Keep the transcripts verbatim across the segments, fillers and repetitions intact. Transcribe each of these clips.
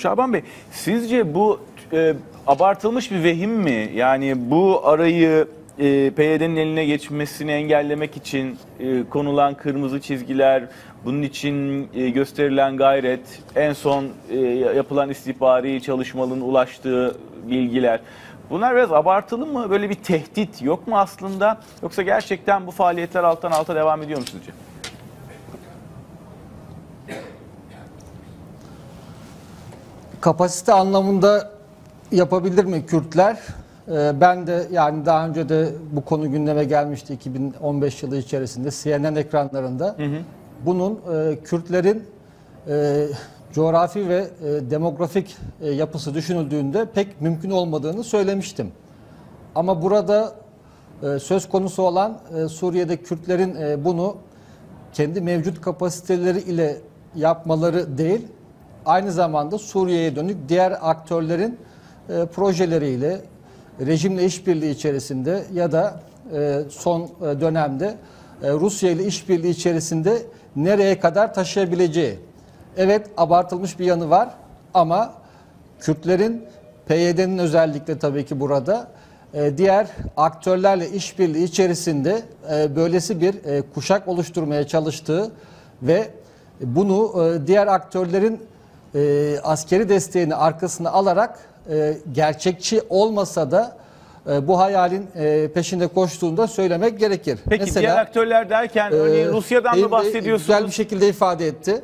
Şaban Bey, sizce bu e, abartılmış bir vehim mi? Yani bu arayı e, P Y D'nin eline geçmesini engellemek için e, konulan kırmızı çizgiler, bunun için e, gösterilen gayret, en son e, yapılan istihbari çalışmaların ulaştığı bilgiler. Bunlar biraz abartılı mı? Böyle bir tehdit yok mu aslında? Yoksa gerçekten bu faaliyetler alttan alta devam ediyor mu sizce? Kapasite anlamında yapabilir mi Kürtler? Ee, ben de yani daha önce de bu konu gündeme gelmişti iki bin on beş yılı içerisinde C N N ekranlarında. Hı hı. Bunun e, Kürtlerin e, coğrafi ve e, demografik e, yapısı düşünüldüğünde pek mümkün olmadığını söylemiştim. Ama burada e, söz konusu olan e, Suriye'de Kürtlerin e, bunu kendi mevcut kapasiteleri ile yapmaları değil, aynı zamanda Suriye'ye dönük diğer aktörlerin e, projeleriyle, rejimle işbirliği içerisinde ya da e, son e, dönemde e, Rusya ile işbirliği içerisinde nereye kadar taşıyabileceği. Evet, abartılmış bir yanı var ama Kürtlerin, P Y D'nin özellikle tabii ki burada e, diğer aktörlerle işbirliği içerisinde e, böylesi bir e, kuşak oluşturmaya çalıştığı ve bunu e, diğer aktörlerin e, askeri desteğini arkasına alarak e, gerçekçi olmasa da e, bu hayalin e, peşinde koştuğunda söylemek gerekir. Peki Mesela, diğer aktörler derken örneğin e, Rusya'dan mı bahsediyorsunuz? Güzel bir şekilde ifade etti.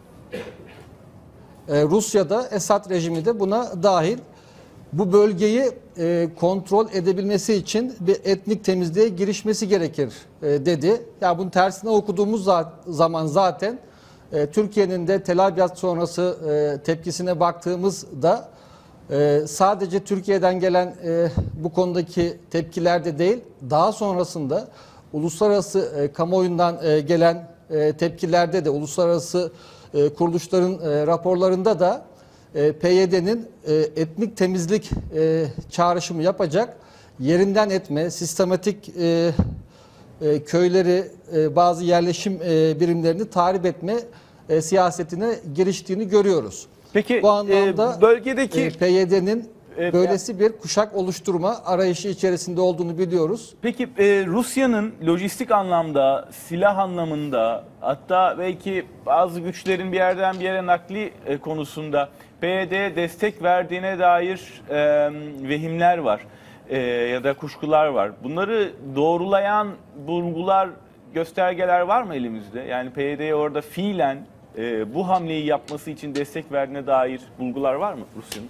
E, Rusya'da Esad rejimi de buna dahil. Bu bölgeyi e, kontrol edebilmesi için bir etnik temizliğe girişmesi gerekir e, dedi. Ya bunun tersine okuduğumuz za zaman zaten e, Türkiye'nin de Tel Abyad sonrası e, tepkisine baktığımızda e, sadece Türkiye'den gelen e, bu konudaki tepkilerde değil, daha sonrasında uluslararası e, kamuoyundan e, gelen e, tepkilerde de uluslararası e, kuruluşların e, raporlarında da P Y D'nin etnik temizlik çağrışımı yapacak, yerinden etme, sistematik köyleri, bazı yerleşim birimlerini tahrip etme siyasetine giriştiğini görüyoruz. Peki bu anlamda e, bölgedeki P Y D'nin e, böylesi bir kuşak oluşturma arayışı içerisinde olduğunu biliyoruz. Peki e, Rusya'nın lojistik anlamda, silah anlamında, hatta belki bazı güçlerin bir yerden bir yere nakli e, konusunda P Y D'ye destek verdiğine dair e, vehimler var e, ya da kuşkular var. Bunları doğrulayan bulgular, göstergeler var mı elimizde? Yani P Y D'ye orada fiilen e, bu hamleyi yapması için destek verdiğine dair bulgular var mı Rusya'nın?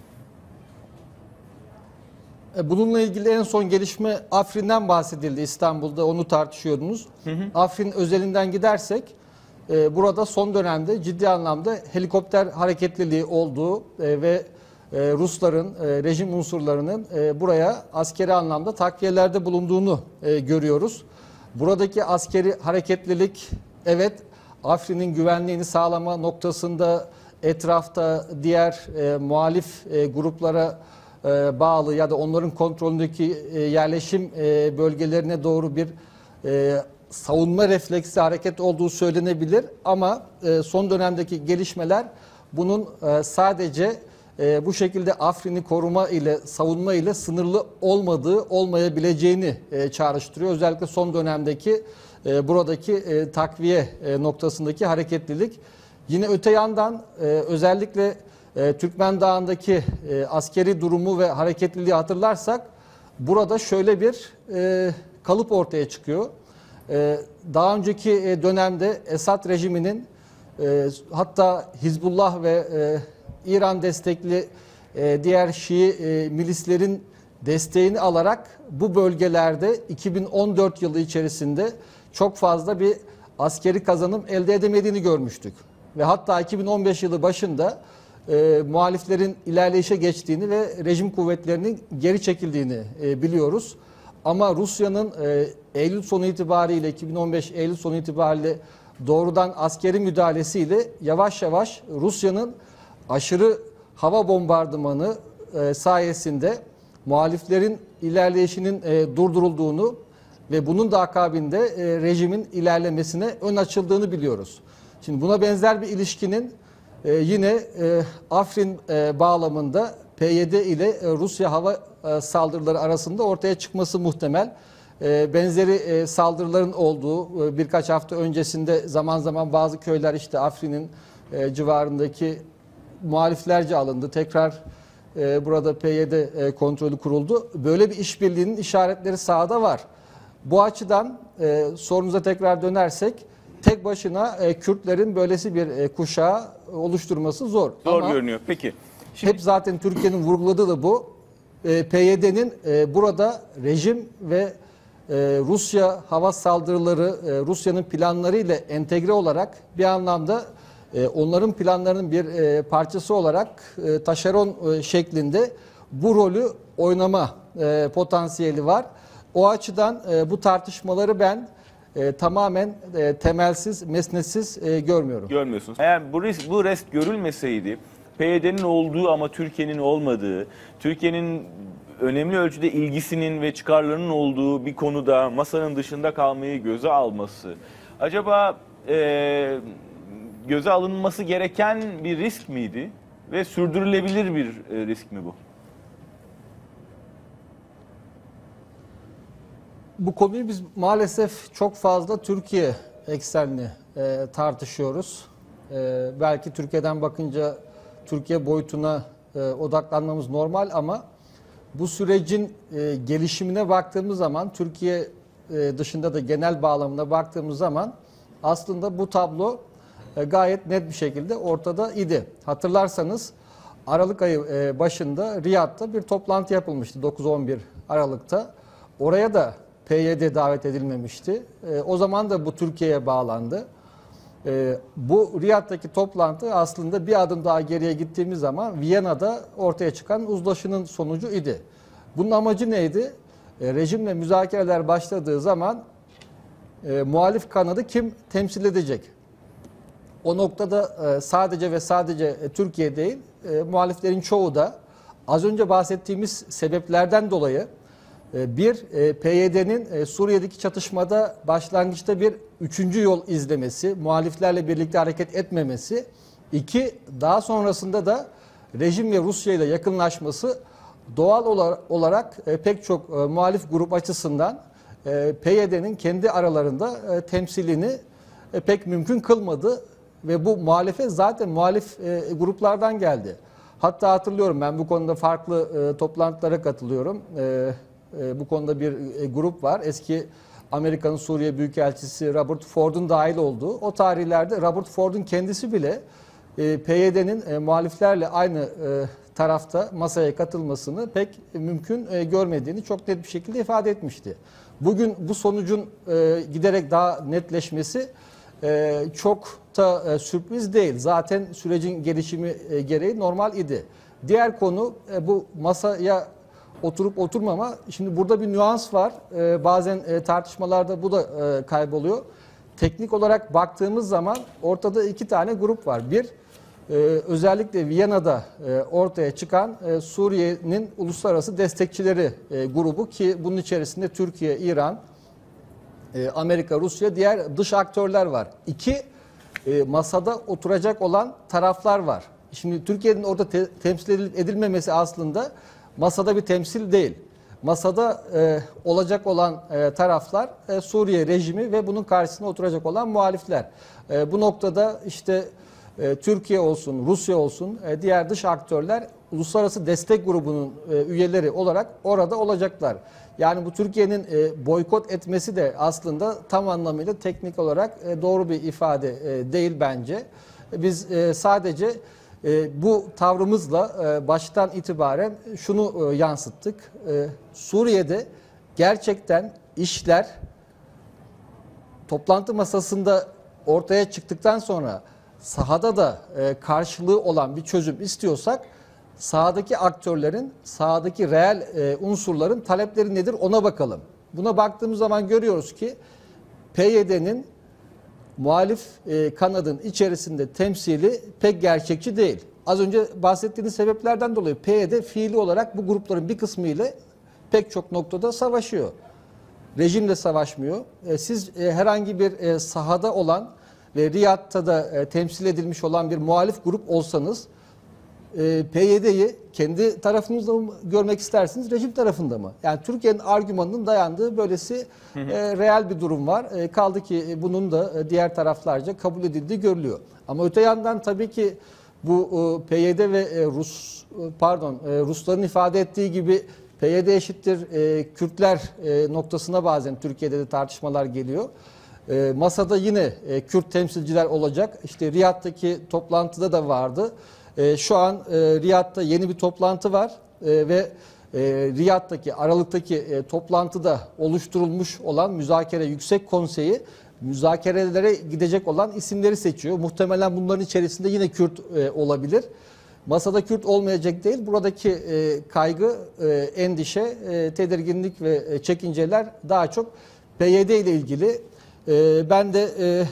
Bununla ilgili en son gelişme Afrin'den bahsedildi, İstanbul'da onu tartışıyordunuz. Hı hı. Afrin özelinden gidersek e, burada son dönemde ciddi anlamda helikopter hareketliliği olduğu e, ve e, Rusların, e, rejim unsurlarının e, buraya askeri anlamda takviyelerde bulunduğunu e, görüyoruz. Buradaki askeri hareketlilik, evet, Afrin'in güvenliğini sağlama noktasında etrafta diğer e, muhalif e, gruplara bağlı ya da onların kontrolündeki yerleşim bölgelerine doğru bir savunma refleksi hareket olduğu söylenebilir. Ama son dönemdeki gelişmeler bunun sadece bu şekilde Afrin'i koruma ile savunma ile sınırlı olmadığı, olmayabileceğini çağrıştırıyor. Özellikle son dönemdeki buradaki takviye noktasındaki hareketlilik. Yine öte yandan özellikle E, Türkmen Dağı'ndaki e, askeri durumu ve hareketliliği hatırlarsak burada şöyle bir e, kalıp ortaya çıkıyor. E, daha önceki e, dönemde Esad rejiminin e, hatta Hizbullah ve e, İran destekli e, diğer Şii e, milislerin desteğini alarak bu bölgelerde iki bin on dört yılı içerisinde çok fazla bir askeri kazanım elde edemediğini görmüştük. Ve hatta iki bin on beş yılı başında E, muhaliflerin ilerleyişe geçtiğini ve rejim kuvvetlerinin geri çekildiğini e, biliyoruz. Ama Rusya'nın e, Eylül sonu itibariyle, iki bin on beş Eylül sonu itibariyle doğrudan askeri müdahalesiyle yavaş yavaş Rusya'nın aşırı hava bombardımanı e, sayesinde muhaliflerin ilerleyişinin e, durdurulduğunu ve bunun da akabinde e, rejimin ilerlemesine ön açıldığını biliyoruz. Şimdi buna benzer bir ilişkinin e, yine e, Afrin e, bağlamında P Y D ile e, Rusya hava e, saldırıları arasında ortaya çıkması muhtemel. E, benzeri e, saldırıların olduğu e, birkaç hafta öncesinde zaman zaman bazı köyler işte Afrin'in e, civarındaki muhaliflerce alındı. Tekrar e, burada P Y D e, kontrolü kuruldu. Böyle bir işbirliğinin işaretleri sahada var. Bu açıdan e, sorunuza tekrar dönersek tek başına e, Kürtlerin böylesi bir e, kuşağı oluşturması zor. Zor Ama görünüyor. Peki. Şimdi hep zaten Türkiye'nin vurguladığı da bu. E, P Y D'nin e, burada rejim ve e, Rusya hava saldırıları, e, Rusya'nın planları ile entegre olarak bir anlamda e, onların planlarının bir e, parçası olarak e, taşeron e, şeklinde bu rolü oynama e, potansiyeli var. O açıdan e, bu tartışmaları ben e, tamamen e, temelsiz, mesnetsiz e, görmüyorum. görmüyorsunuz. Eğer bu risk, bu rest görülmeseydi, P Y D'nin olduğu ama Türkiye'nin olmadığı, Türkiye'nin önemli ölçüde ilgisinin ve çıkarlarının olduğu bir konuda masanın dışında kalmayı göze alması, acaba e, göze alınması gereken bir risk miydi ve sürdürülebilir bir e, risk mi bu? Bu konuyu biz maalesef çok fazla Türkiye eksenli e, tartışıyoruz. E, belki Türkiye'den bakınca Türkiye boyutuna e, odaklanmamız normal ama bu sürecin e, gelişimine baktığımız zaman, Türkiye e, dışında da genel bağlamına baktığımız zaman aslında bu tablo e, gayet net bir şekilde ortada idi. Hatırlarsanız Aralık ayı e, başında Riyad'da bir toplantı yapılmıştı dokuz on bir Aralık'ta. Oraya da P Y D davet edilmemişti. E, o zaman da bu Türkiye'ye bağlandı. E, bu Riyad'daki toplantı aslında bir adım daha geriye gittiğimiz zaman Viyana'da ortaya çıkan uzlaşının sonucu idi. Bunun amacı neydi? E, rejimle müzakereler başladığı zaman e, muhalif kanadı kim temsil edecek? O noktada e, sadece ve sadece e, Türkiye değil, e, muhaliflerin çoğu da az önce bahsettiğimiz sebeplerden dolayı bir, P Y D'nin Suriye'deki çatışmada başlangıçta bir üçüncü yol izlemesi, muhaliflerle birlikte hareket etmemesi. İki, daha sonrasında da rejim ve Rusya ile yakınlaşması doğal olarak pek çok muhalif grup açısından P Y D'nin kendi aralarında temsilini pek mümkün kılmadı. Ve bu muhalefet zaten muhalif gruplardan geldi. Hatta hatırlıyorum, ben bu konuda farklı toplantılara katılıyorum. Bu konuda bir grup var. Eski Amerika'nın Suriye Büyükelçisi Robert Ford'un dahil olduğu. O tarihlerde Robert Ford'un kendisi bile P Y D'nin muhaliflerle aynı tarafta masaya katılmasını pek mümkün görmediğini çok net bir şekilde ifade etmişti. Bugün bu sonucun giderek daha netleşmesi çok da sürpriz değil. Zaten sürecin gelişimi gereği normal idi. Diğer konu bu masaya oturup oturmama. Şimdi burada bir nüans var. Ee, bazen e, tartışmalarda bu da e, kayboluyor. Teknik olarak baktığımız zaman ortada iki tane grup var. Bir, e, özellikle Viyana'da e, ortaya çıkan e, Suriye'nin uluslararası destekçileri e, grubu, ki bunun içerisinde Türkiye, İran, e, Amerika, Rusya, diğer dış aktörler var. İki, e, masada oturacak olan taraflar var. Şimdi Türkiye'nin orada te temsil edilip edilmemesi aslında masada bir temsil değil. Masada e, olacak olan e, taraflar e, Suriye rejimi ve bunun karşısında oturacak olan muhalifler. E, bu noktada işte e, Türkiye olsun, Rusya olsun, e, diğer dış aktörler uluslararası destek grubunun e, üyeleri olarak orada olacaklar. Yani bu Türkiye'nin e, boykot etmesi de aslında tam anlamıyla teknik olarak e, doğru bir ifade e, değil bence. Biz e, sadece E, bu tavrımızla e, baştan itibaren şunu e, yansıttık. E, Suriye'de gerçekten işler toplantı masasında ortaya çıktıktan sonra sahada da e, karşılığı olan bir çözüm istiyorsak, sahadaki aktörlerin, sahadaki reel e, unsurların talepleri nedir ona bakalım. Buna baktığımız zaman görüyoruz ki P Y D'nin muhalif e, kanadın içerisinde temsili pek gerçekçi değil. Az önce bahsettiğiniz sebeplerden dolayı P Y D fiili olarak bu grupların bir kısmı ile pek çok noktada savaşıyor. Rejimle savaşmıyor. E, siz e, herhangi bir e, sahada olan ve Riyad'da da e, temsil edilmiş olan bir muhalif grup olsanız e, P Y D'yi kendi tarafınızda mı görmek istersiniz, rejim tarafında mı? Yani Türkiye'nin argümanının dayandığı böylesi e, reel bir durum var. E, kaldı ki bunun da e, diğer taraflarca kabul edildiği görülüyor. Ama öte yandan tabii ki bu e, P Y D ve e, Rus e, pardon e, Rusların ifade ettiği gibi P Y D eşittir e, Kürtler e, noktasına bazen Türkiye'de de tartışmalar geliyor. E, masada yine e, Kürt temsilciler olacak. İşte Riyad'daki toplantıda da vardı. E, şu an e, Riyad'da yeni bir toplantı var e, ve e, Riyad'daki Aralık'taki e, toplantıda oluşturulmuş olan Müzakere Yüksek Konseyi müzakerelere gidecek olan isimleri seçiyor. Muhtemelen bunların içerisinde yine Kürt e, olabilir. Masada Kürt olmayacak değil. Buradaki e, kaygı, e, endişe, e, tedirginlik ve e, çekinceler daha çok P Y D ile ilgili. E, ben de e,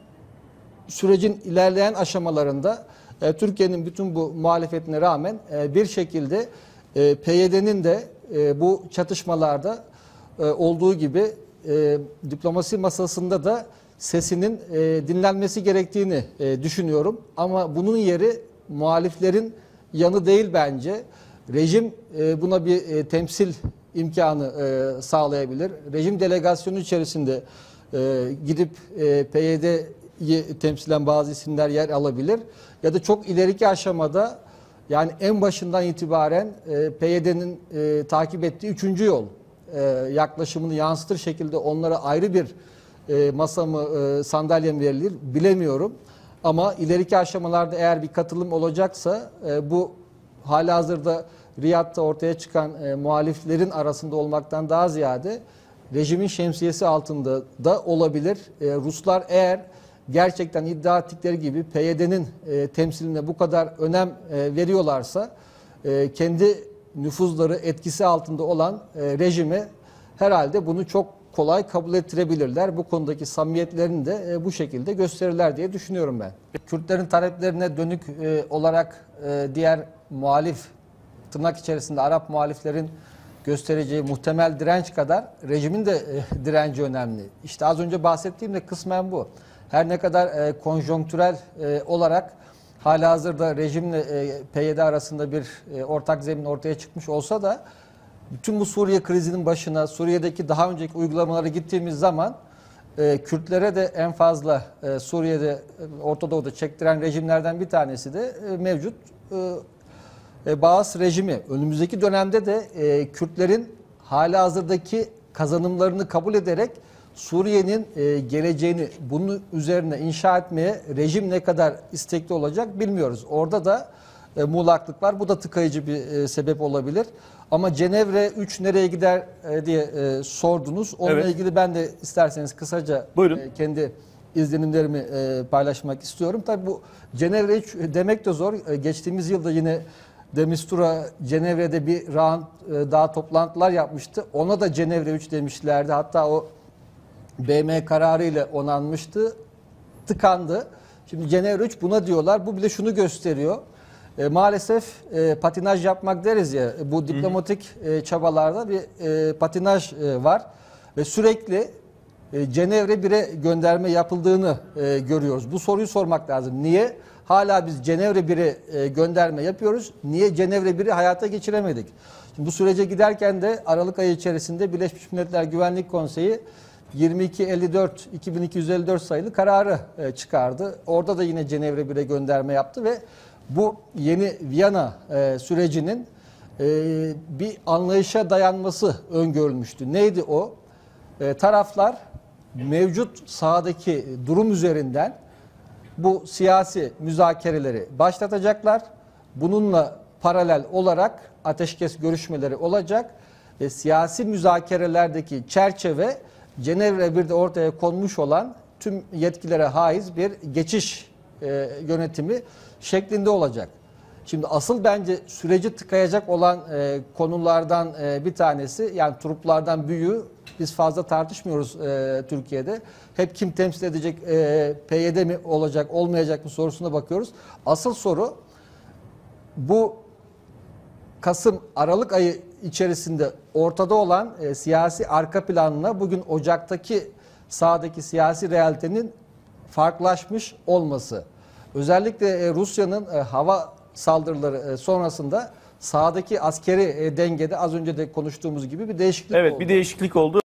sürecin ilerleyen aşamalarında e, Türkiye'nin bütün bu muhalefetine rağmen e, bir şekilde e, P Y D'nin de e, bu çatışmalarda e, olduğu gibi e, diplomasi masasında da sesinin e, dinlenmesi gerektiğini e, düşünüyorum. Ama bunun yeri muhaliflerin yanı değil bence. Rejim e, buna bir e, temsil imkanı e, sağlayabilir. Rejim delegasyonu içerisinde e, gidip e, P Y D'yi temsilen bazı isimler yer alabilir. Ya da çok ileriki aşamada, yani en başından itibaren e, P Y D'nin e, takip ettiği üçüncü yol e, yaklaşımını yansıtır şekilde onlara ayrı bir e, masa mı e, sandalye mi verilir bilemiyorum. Ama ileriki aşamalarda eğer bir katılım olacaksa e, bu halihazırda Riyad'da ortaya çıkan e, muhaliflerin arasında olmaktan daha ziyade rejimin şemsiyesi altında da olabilir. E, Ruslar eğer gerçekten iddia ettikleri gibi P Y D'nin e, temsiline bu kadar önem e, veriyorlarsa e, kendi nüfuzları etkisi altında olan e, rejime herhalde bunu çok kolay kabul ettirebilirler. Bu konudaki samimiyetlerini de e, bu şekilde gösterirler diye düşünüyorum ben. Kürtlerin taleplerine dönük e, olarak e, diğer muhalif, tırnak içerisinde Arap muhaliflerin göstereceği muhtemel direnç kadar rejimin de e, direnci önemli. İşte az önce bahsettiğim de kısmen bu. Her ne kadar e, konjonktürel e, olarak halihazırda rejimle e, P Y D arasında bir e, ortak zemin ortaya çıkmış olsa da bütün bu Suriye krizinin başına, Suriye'deki daha önceki uygulamalara gittiğimiz zaman e, Kürtlere de en fazla e, Suriye'de, Orta Doğu'da çektiren rejimlerden bir tanesi de e, mevcut e, e, Baas rejimi. Önümüzdeki dönemde de e, Kürtlerin halihazırdaki kazanımlarını kabul ederek Suriye'nin e, geleceğini bunun üzerine inşa etmeye rejim ne kadar istekli olacak bilmiyoruz. Orada da e, muğlaklık var. Bu da tıkayıcı bir e, sebep olabilir. Ama Cenevre üç nereye gider e, diye e, sordunuz. Onunla Evet. ilgili ben de isterseniz kısaca e, kendi izlenimlerimi e, paylaşmak istiyorum. Tabii bu Cenevre üç demek de zor. E, geçtiğimiz yılda yine de Mistura Cenevre'de bir round e, daha toplantılar yapmıştı. Ona da Cenevre üç demişlerdi. Hatta o B M kararı ile onanmıştı. Tıkandı. Şimdi Cenevre üç buna diyorlar. Bu bile şunu gösteriyor. E, maalesef e, patinaj yapmak deriz ya. Bu diplomatik e, çabalarda bir e, patinaj e, var. Ve sürekli e, Cenevre bir'e gönderme yapıldığını e, görüyoruz. Bu soruyu sormak lazım. Niye? Hala biz Cenevre bir'e e, gönderme yapıyoruz. Niye Cenevre bir'i hayata geçiremedik? Şimdi bu sürece giderken de Aralık ayı içerisinde Birleşmiş Milletler Güvenlik Konseyi yirmi iki elli dört iki bin iki yüz elli dört sayılı kararı e, çıkardı. Orada da yine Cenevre bir'e gönderme yaptı ve bu yeni Viyana e, sürecinin e, bir anlayışa dayanması öngörülmüştü. Neydi o? E, taraflar mevcut sahadaki durum üzerinden bu siyasi müzakereleri başlatacaklar. Bununla paralel olarak ateşkes görüşmeleri olacak ve siyasi müzakerelerdeki çerçeve Cenevre bir'de ortaya konmuş olan tüm yetkilere haiz bir geçiş e, yönetimi şeklinde olacak. Şimdi asıl bence süreci tıkayacak olan e, konulardan e, bir tanesi, yani truplardan büyüğü biz fazla tartışmıyoruz e, Türkiye'de. Hep kim temsil edecek, e, P Y D mi olacak, olmayacak mı sorusuna bakıyoruz. Asıl soru bu Kasım, Aralık ayı içerisinde ortada olan e, siyasi arka planına bugün Ocak'taki sahadaki siyasi realitenin farklılaşmış olması. Özellikle e, Rusya'nın e, hava saldırıları e, sonrasında sahadaki askeri e, dengede az önce de konuştuğumuz gibi bir değişiklik Evet, oldu. bir değişiklik oldu.